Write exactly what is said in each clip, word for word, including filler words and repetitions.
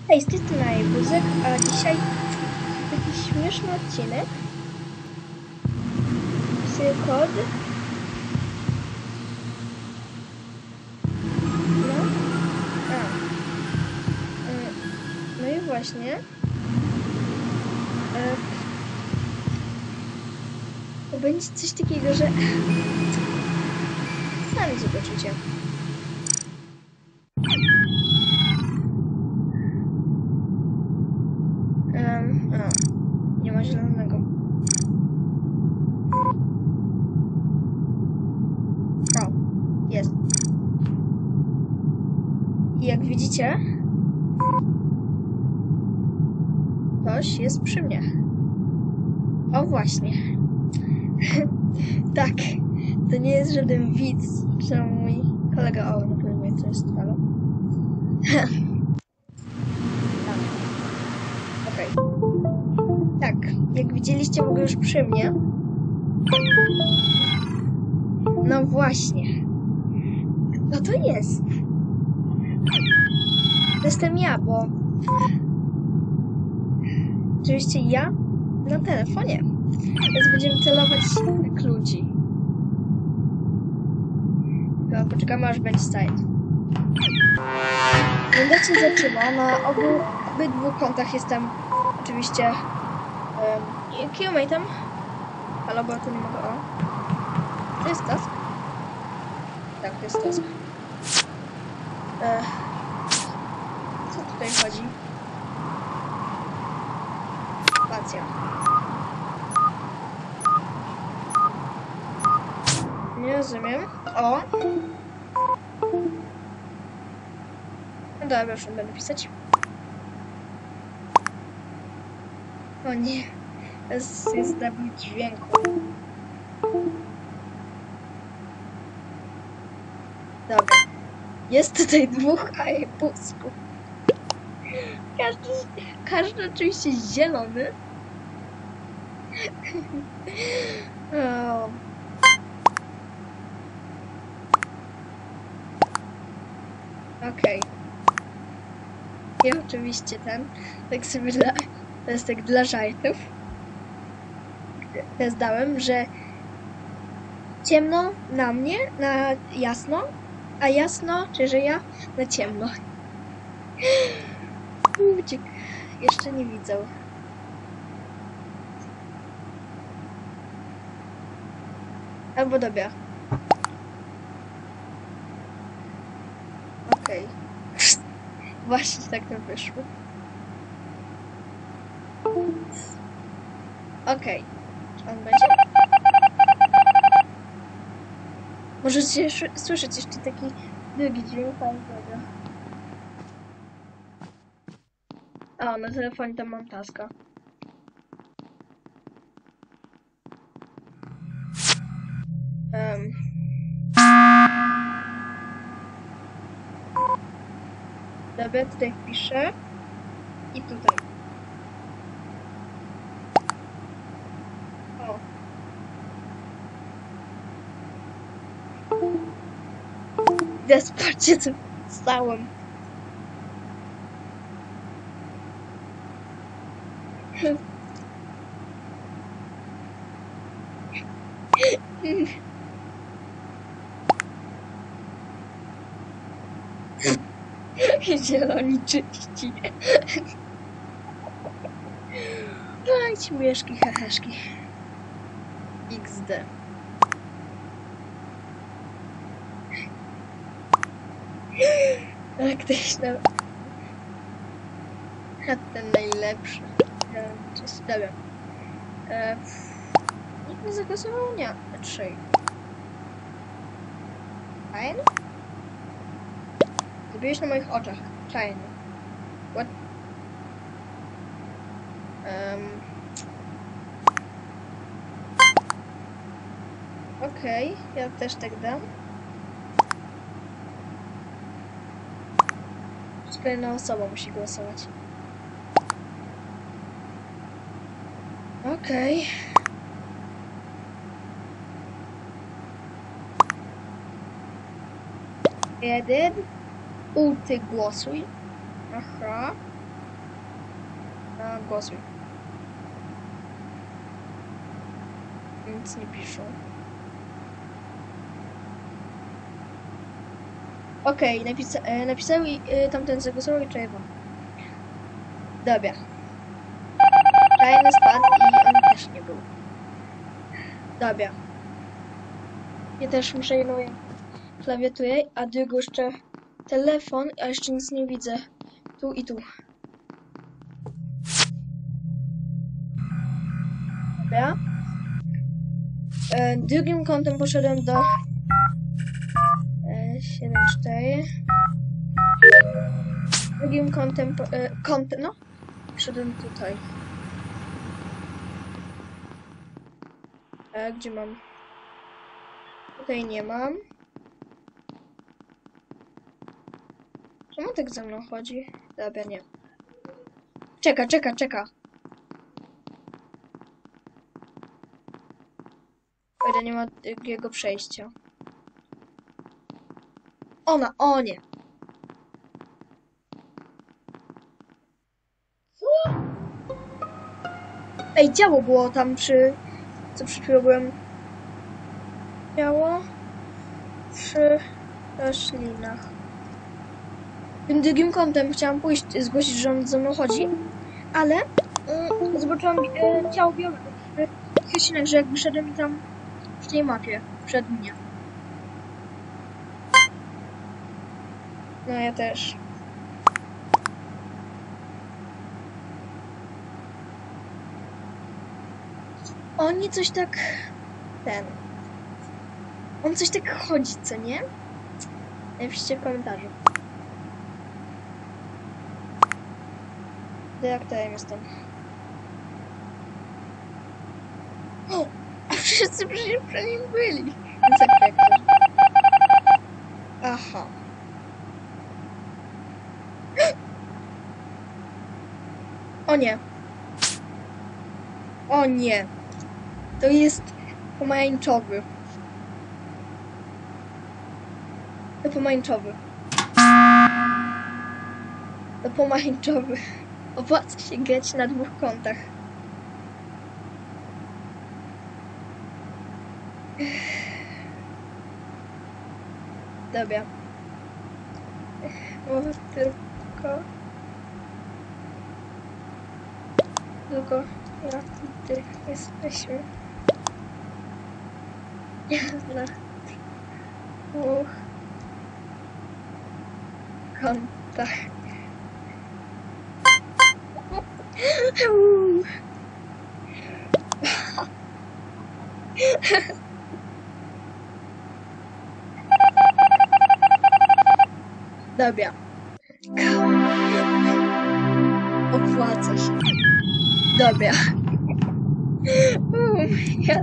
Hej, z tej strony Buzek, a dzisiaj taki śmieszny odcinek. Wpisuję kod. No. A. No i właśnie. To będzie coś takiego, że sami zobaczycie. Um, a, nie ma zielonego. O, jest. I jak widzicie, ktoś jest przy mnie. O właśnie. Tak, to nie jest żaden widz, że mój kolega, o, no powiem, co jest halo. Okej. Okay. Tak, jak widzieliście, mogę już przy mnie. No właśnie. Kto to jest? To jestem ja, bo... Oczywiście ja na telefonie. Więc będziemy celować jak ludzi. Tylko poczekamy, aż będzie side. Runda się zaczyna. Na obu, obydwu kontach jestem oczywiście um, killmate'em. Halo, bo tu nie mogę. O. To jest task? Tak, to jest task. E, co tutaj chodzi? Spacja. Nie rozumiem. O! No dobra, już będę pisać. O nie. To jest, jest double dźwięku. Dobra. Jest tutaj dwóch ajpusków. Każdy, każdy oczywiście zielony. O. Okej. Okay. I oczywiście ten, tak sobie dla, to jest tak dla żartów. Zdałem, że ciemno na mnie, na jasno, a jasno, czy że ja na ciemno. Uciek. Jeszcze nie widzę. Albo dobra. Okej. Okay. Właśnie tak to wyszło. Okej. Okay. Czy on będzie? Możecie słyszeć jeszcze taki drugi dźwięk. O, na telefonie tam mam taska. Um. Dobra, tutaj wpiszę. I tutaj. O. Despacie, co stałem. Zieloni czyści. Aj, śmieszki, heheszki. iks de. Tak, ktoś tam... A ten najlepszy. Cześć, dobra. E, nikt nie zagłosował? Nie. Trzej. Fajny? Zabiłeś na moich oczach. Fajny. What? Um. Okej, okay, ja też tak dam. Kolejna osoba musi głosować. Okej. Okay. Jeden. U, ty głosuj. Aha. Na głosuj. Nic nie piszą. Okej, okay, napisa e, napisały e, tamten zagłosował i czerwony. Dobra. Czarny spadł i on też nie był. Dobra. Ja też muszę jedną klawiaturę, a drugą jeszcze telefon, a jeszcze nic nie widzę. Tu i tu. Dobra. E, drugim kątem poszedłem do e, siedem cztery. Drugim kątem, po, e, kątem, no, poszedłem tutaj. E, gdzie mam? Tutaj nie mam. Czemu tak ze mną chodzi? Dobra, nie. Czeka, czeka, czeka. Kurde, nie ma drugiego przejścia. Ona, o nie. Co? Ej, działo było tam przy... Co przed chwilą byłem... Działo... Przy roślinach. Tym drugim kątem chciałam pójść, zgłosić, że on ze mną chodzi, ale mm, zobaczyłam e, ciało biologa przy roślinach, że jakby szedłem mi tam w tej mapie przed mnie. No ja też. Oni coś tak... Ten... On coś tak chodzi, co nie? Napiszcie w komentarzu. Dyrektorem jestem. O! A wszyscy przecież przy nim byli. Więc jak dyrektor. Aha. O nie. O nie. To jest pomarańczowy. To pomarańczowy. To pomarańczowy. Opłaca się grać na dwóch kontach. Dobra. Może tylko... Tylko ja ty jesteśmy. Na dwóch kontach. Dobra. Opłaca się. Dobra. Ja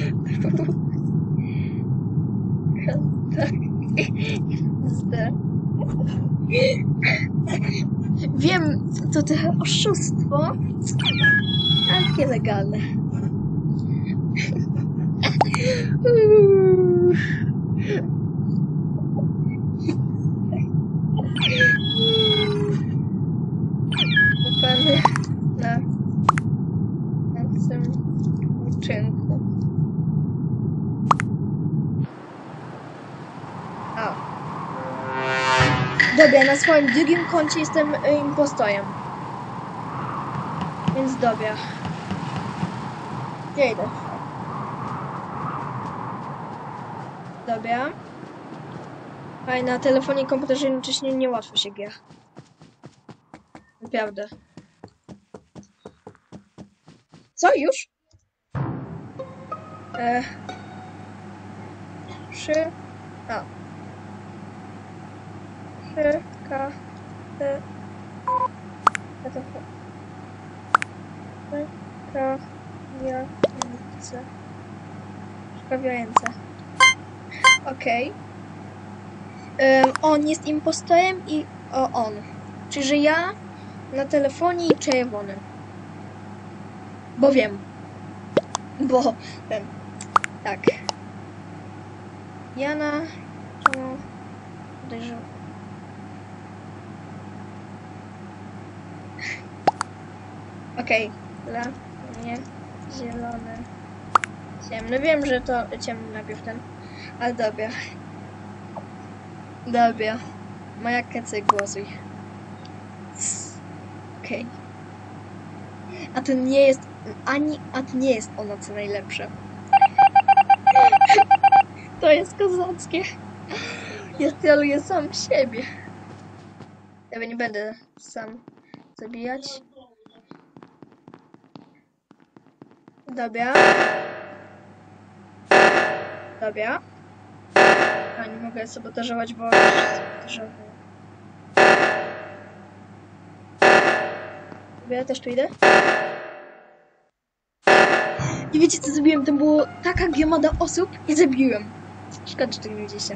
Wiem, to trochę oszustwo, ale takie legalne. Pany na, na tym uczynku. A. Dobra, na swoim drugim koncie jestem impostorem. Więc dobra. Gdzie idę? Dobra. Ale na telefonie i komputerze jednocześnie niełatwo się gra. Naprawdę. Co? Już? E... Trzy... A. Trzy... K... T... K... T... K... Ja... C... Szkawiające. Okej. Okay. Um, on jest impostorem i... O, on. Czyli, że ja na telefonie i czerwony. Bo wiem. Bo ten. Tak. Ja na... Czemu... Podejrzewam. Okej, dla mnie zielony. Ciemny. Wiem, że to ciemny najpierw ten, ale dobra. Dobra. Moja kecy głosuj. Okej. A to nie jest ani, a to nie jest ono co najlepsze. To jest kozackie. Ja celuję sam w siebie. Ja nie będę sam zabijać. Dobra. Dobra. A nie mogę sabotażować, bo już sabotażowuję. Dobra, ja też tu idę. I wiecie co zrobiłem? To było taka gromada osób i zabiłem. Szkoda, że tego nie widzieliście.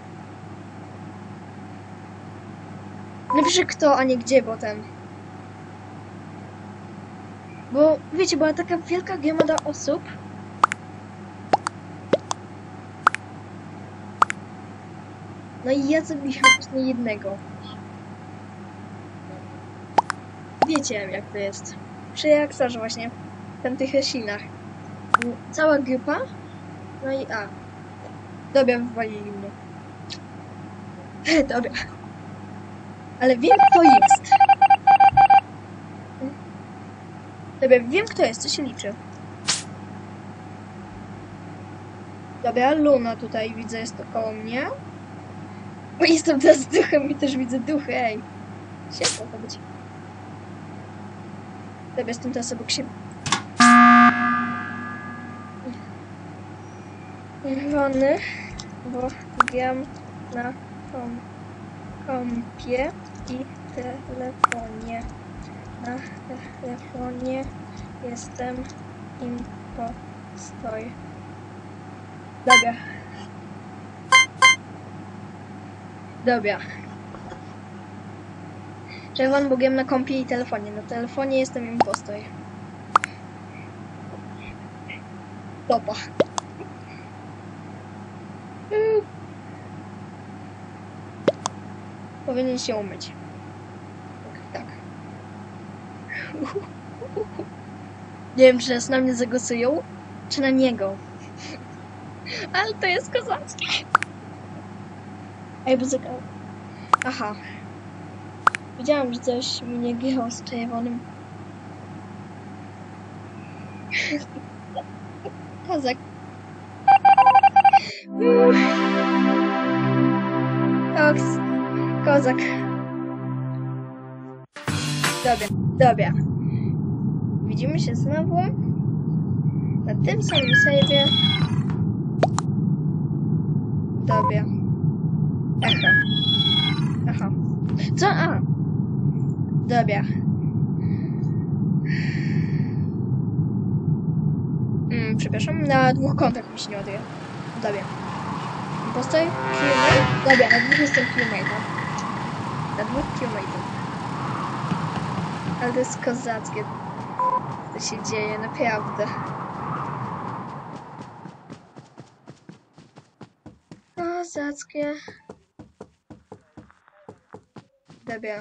Napiszę kto, a nie gdzie, bo ten... Bo wiecie, była taka wielka gromada osób. No i ja zabiłem właśnie jednego. Wiecie jak to jest. Przy reaktorze właśnie. W tamtych roślinach. Cała grupa. No i a. Dobra, wywalili mnie. Dobra. Ale wiem kto jest. Dobra, wiem kto jest, co się liczy. Dobra, Luna tutaj widzę, jest to koło mnie. Bo jestem teraz duchem i też widzę duchy, ej. Ciepło to być. Dobra, jestem teraz obok siebie. Wony, bo gram na kom kompie i telefonie. Na telefonie jestem impostor. Dobra. Dobra. Czerwony, bo gram na kompie i telefonie. Na telefonie jestem impostor. Topa. Mm. Powinien się umyć. Tak. tak. Nie wiem, czy nas na mnie zagłosują, czy na niego. Ale to jest kozackie. Ej, bo zag... Aha. Widziałam, że coś mnie grało z czerwonym. Kozak. Koks. Kozak. Dobra, dobra. Widzimy się znowu na tym samym save'ie. Dobra. Aha. Aha. Co? A. Dobra. Mm, przepraszam, na dwóch kontach mi się nie ładuje. Dobra. Impostor? Killmate? Dobra, na dwóch jestem killmate'em. Na dwóch killmate'em. Ale to jest kozackie. Co się dzieje, naprawdę. Kozackie. Dobra.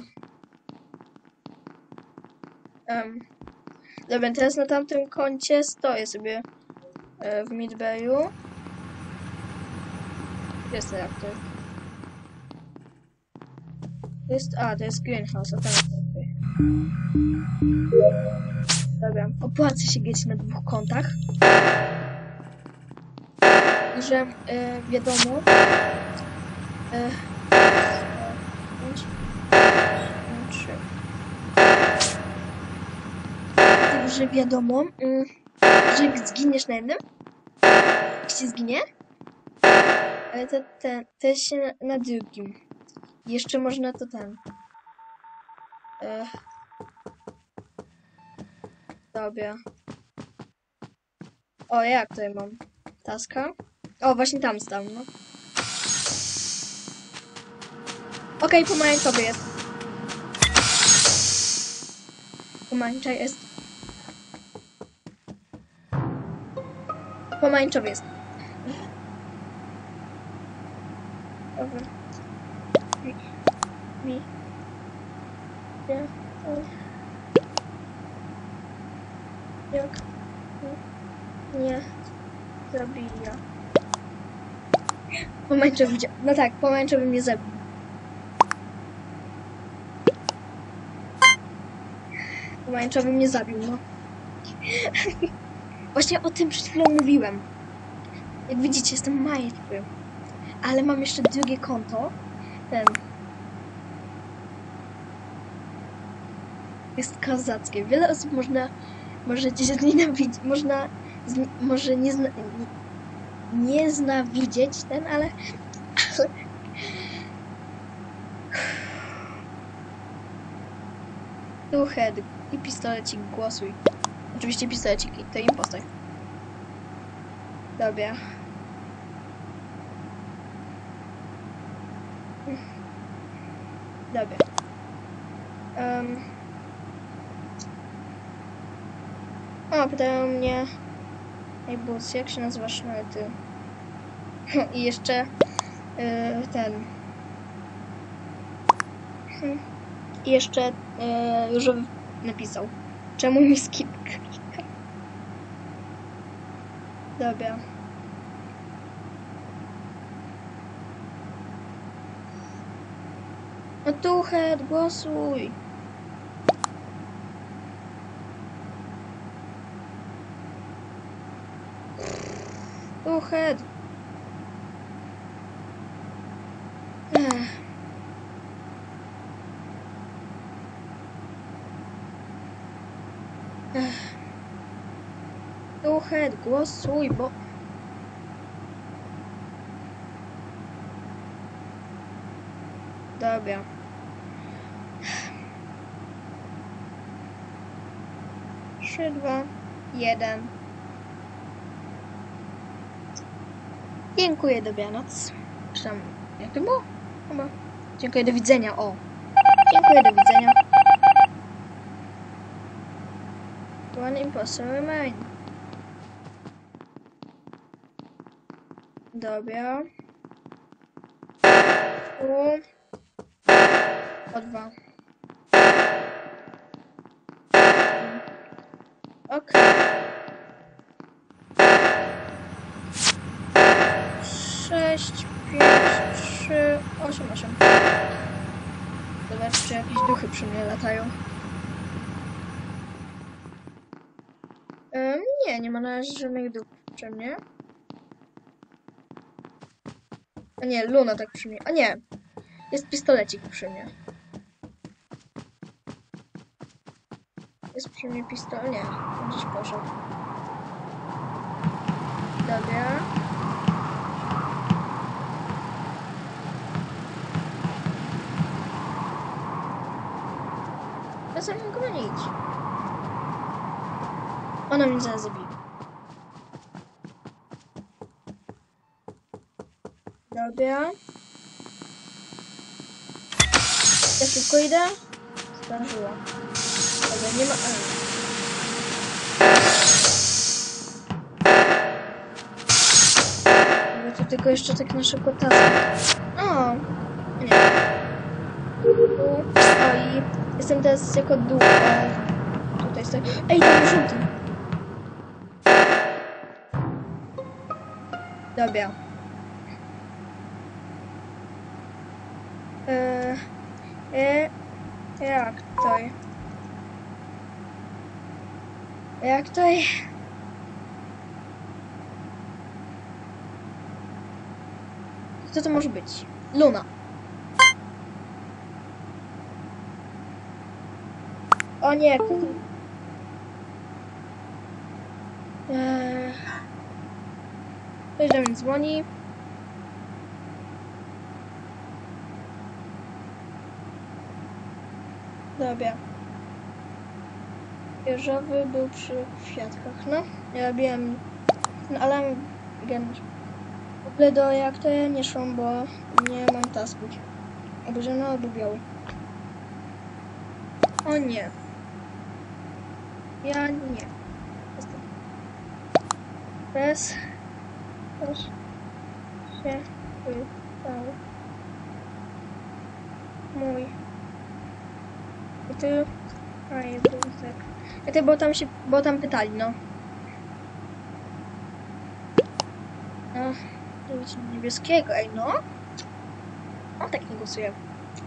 Um. Dobra, teraz na tamtym koncie stoję sobie e, w Midbayu. Jest ten reaktor. To jest, a, to jest greenhouse, a tam jest reaktor. Dobra, opłaca się grać na dwóch kontach. Że e, wiadomo, e, pięć, trzy. Że wiadomo, mm, że jak zginiesz na jednym, jak się zginie, ale to, ten, to się na, na drugim. Jeszcze można to ten. E, dobra. O, jak tutaj mam? Taska? O, właśnie tam stał, no. Okej, okay, pomarańczowy jest. Pomarańcza jest. Pomarańczowy jest. Dobra. Mi. Mi. Nie. Jak nie zabija. Pomarańczowy, no tak, pomarańczowy mnie zabił. Pomarańczowy mnie zabił, no. Właśnie o tym przed chwilą mówiłem. Jak widzicie, jestem martwy. Ale mam jeszcze drugie konto. Ten. Jest kozackie. Wiele osób można, może gdzieś znienawidzić, można, zni, może nie, zna, nie, nie znawidzieć ten, ale, ale tu head i pistolecik, głosuj. Oczywiście pistoleciki, to impostor. Dobra. Dobra. Um. O, pytają mnie... Ej, Bus, jak się nazywasz na ty? I jeszcze yy, ten... Hmm. I jeszcze yy, już napisał. Czemu mi skip klika? Dobra. No tu, head, głosuj. Tu, head. Ech. Ech. Tu, head, głosuj, bo... Dobra. Trzy, dwa, jeden. Dziękuję, dobranoc. Czy tam, jak to było? Chyba. Dziękuję, do widzenia, o. Dziękuję, do widzenia. One imposter remain. Dobra. Tu. O dwa. Ok. Sześć, pięć, trzy, osiem, osiem. Zobacz, czy jakieś duchy przy mnie latają. Um, nie, nie ma na razie żadnych duchów przy mnie. A nie, Luna tak przy mnie. A nie, jest pistolecik przy mnie. Jest przy mnie pistolet. Nie, on gdzieś poszedł. Dobra. Bez sam go gonić. Ona mnie zaraz zabije. Dobra. Ja szybko idę. Zdążyła. Dobra, nie ma... A. To tylko jeszcze tak na szybko task. O! Nie. Tu. O i jestem teraz jako dół. O. Tutaj stoi. Ej, tam żółty. Dobra. Eee, e, jak to? Jak to? Co to może być? Luna. O nie, kto to... Eee... Ktoś do mnie dzwoni. Dobra. Jeżowy był przy kwiatkach, no. Ja robiłem ten alarm gen. W ogóle do jak to ja nie szłam, bo nie mam tasków. Albo zielony, albo biały. O nie. Ja nie. Jestem. Bez. Też się wydał. Mój. I ty. Ajebusek. Ja ty, bo tam się, bo tam pytali, no. No, zrobić niebieskiego, ej, no. On tak nie głosuje.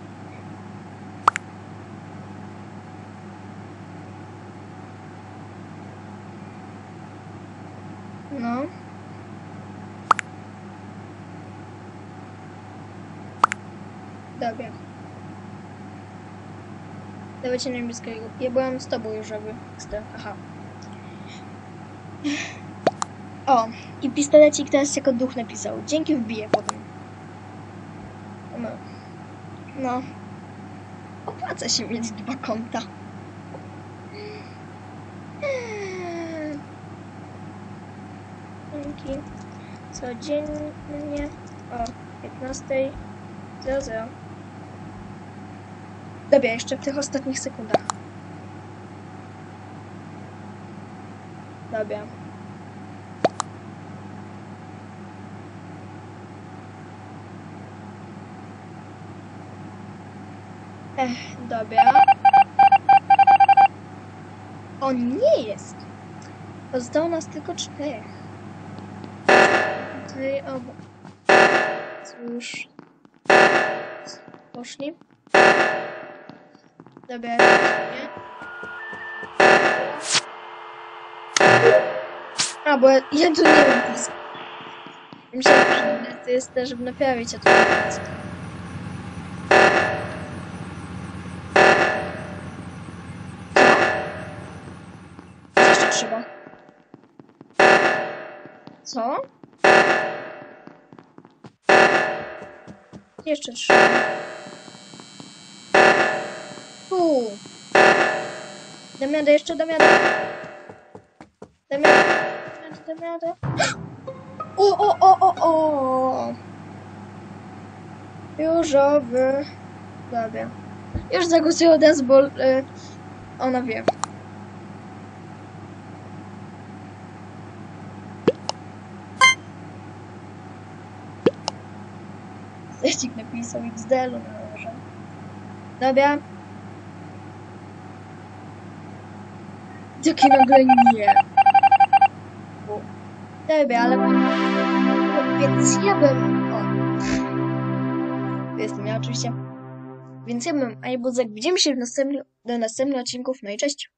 No. Dobra. Dawajcie niebieskiego. Ja byłam z tobą różowy. Aha. O, i pistolecik teraz jako duch napisał. Dzięki, wbiję potem. No. No. Opłaca się mieć dwa konta. Dzięki. Codziennie o piętnastej zero zero. Dobra, jeszcze w tych ostatnich sekundach. Dobra. Ech, dobra. On nie jest. Pozostało nas tylko czterech. Tutaj obo... Cóż... Poszli. Dobra, nie. A, bo ja, ja tu nie wiem. Myślałem, że to jest też, żeby naprawić, a to nie jest. Co jeszcze trzeba? Co? Jeszcze trzeba. Tu. Damiada, jeszcze Damiada. Damiada, Damiada, Damiada. O, o, o, o, o. Różowy. Dobra. Już zagłosuję od razu, bo y, ona wie. Ześcig napisał X D L-u na może. Dobra. Takie nagle nie. Dobra, ale... Więc ja bym... O. Jestem ja oczywiście. Więc ja bym Ajbuzek. Widzimy się w następnym, do następnych odcinków. No i cześć.